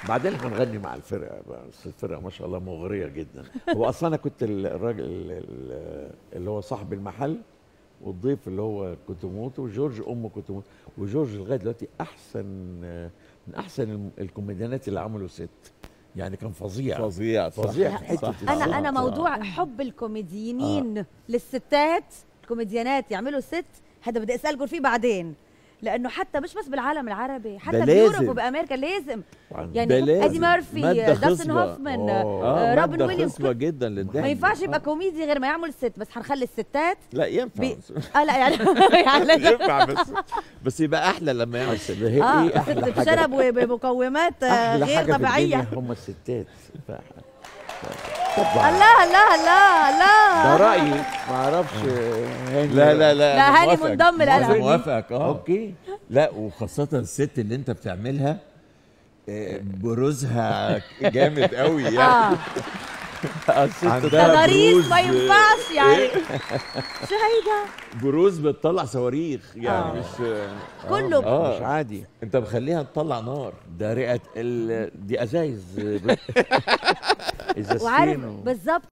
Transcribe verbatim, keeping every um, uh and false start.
بعدين هنغني مع الفرقه بقى، بس الفرقه ما شاء الله مغريه جدا. هو اصلا انا كنت الراجل اللي هو صاحب المحل، والضيف اللي هو كوتوموتو، وجورج ام كوتوموتو. وجورج لغايه دلوقتي احسن من احسن الكوميديانات اللي عملوا ست، يعني كان فظيع فظيع فظيع في حته. انا انا موضوع حب الكوميديين آه. للستات، الكوميديانات يعملوا ست، هذا بدي اسالكم فيه بعدين، لانه حتى مش بس بالعالم العربي، حتى بيوروب وبامريكا لازم. يعني ايدي ميرفي، داستن هوفمان، آه روبن ويليامز جدا للضحك. ما ينفعش يبقى كوميدي غير ما يعمل ست، بس هنخلي الستات لا ينفع بي... اه لا يعني يعني ينفع، بس بس يبقى احلى لما يعمل ست. هي اه ايه احلى حاجه؟ شرب وبمقومات غير طبيعيه. هم الستات. الله الله الله الله، ده رأيي، ما اعرفش. لا لا لا لا هاني منضم للقلق. موافقك اه اوكي. لا وخاصة الست اللي انت بتعملها بروزها جامد قوي يعني. تضاريس ما ينفعش يعني. شو هيدا؟ بروز بتطلع صواريخ يعني. آه. مش كله آه. مش عادي. انت مخليها تطلع نار. ده رئه ال... دي ازايز. وعارف بالظبط